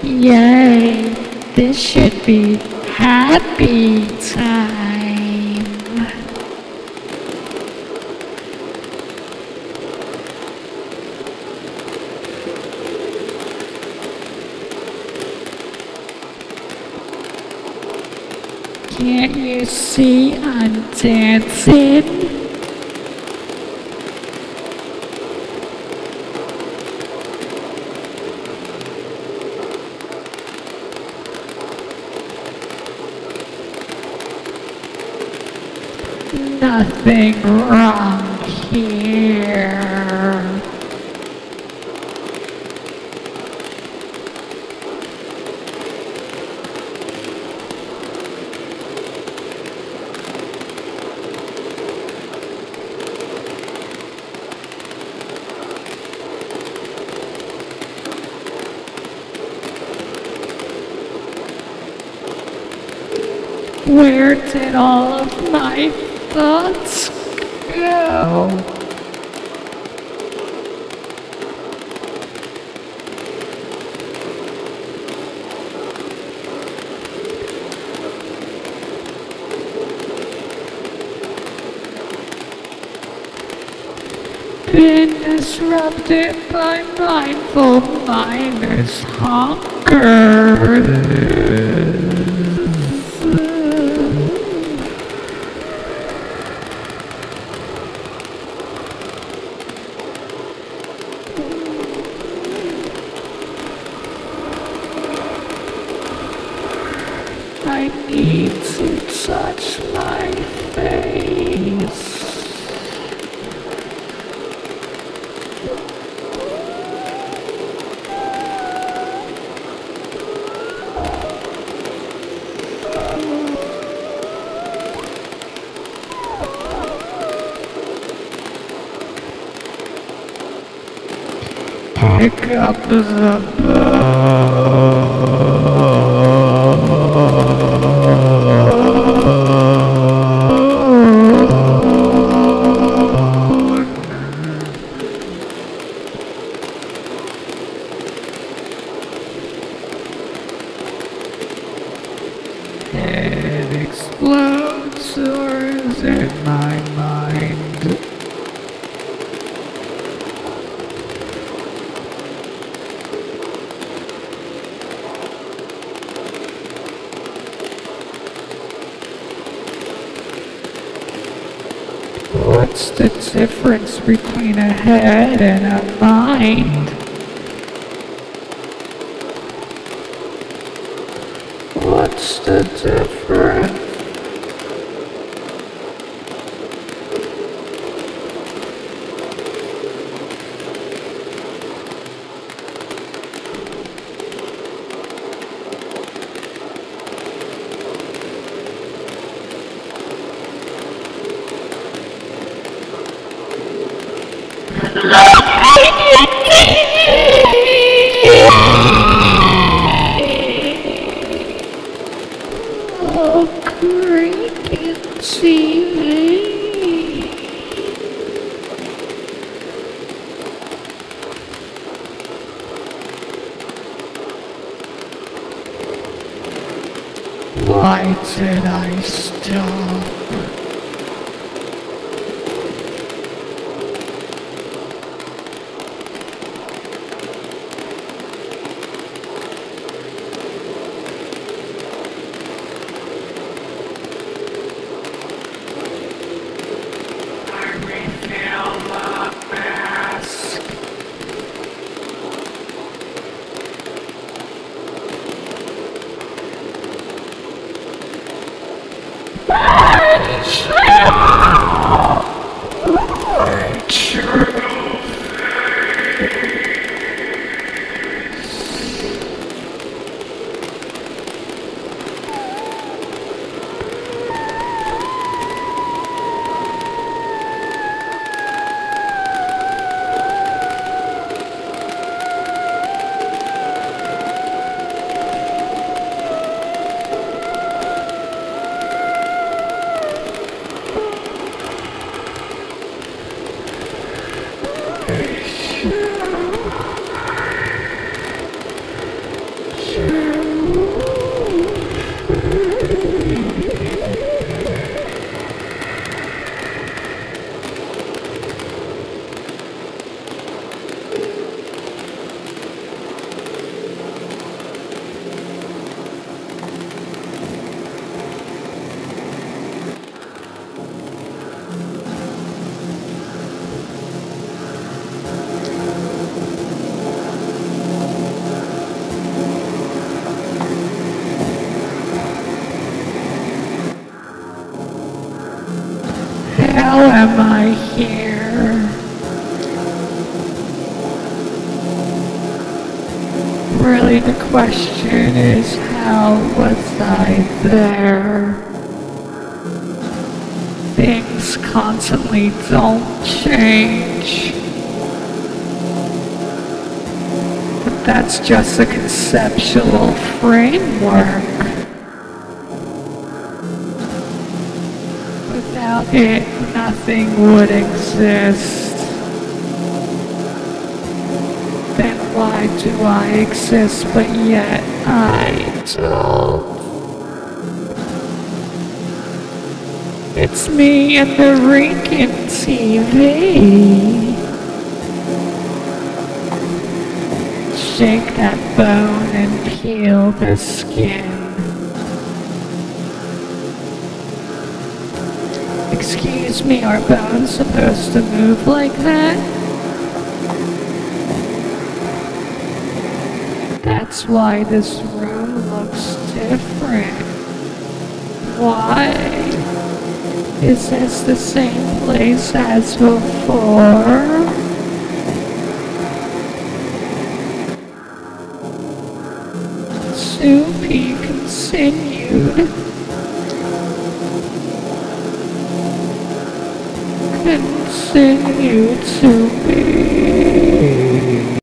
Yay! This should be happy time. Can't you see I'm dancing? Nothing wrong here. Where did all of my thoughts go? Been disrupted by mindful minus hunger. I need to touch my face. Pick up the It explodes or is in my mind? What's the difference between a head and a mind? What's the difference? Oh, great TV. Why did I stop? here. Really, the question is, how was I there? Things constantly don't change. But that's just a conceptual framework. Without it, nothing would exist. Then why do I exist, but yet I don't? It's me and the Rican TV. Shake that bone and peel the skin. Excuse me, are bones supposed to move like that? That's why this room looks different. Why? Is this the same place as before? To be continued. Continue to be.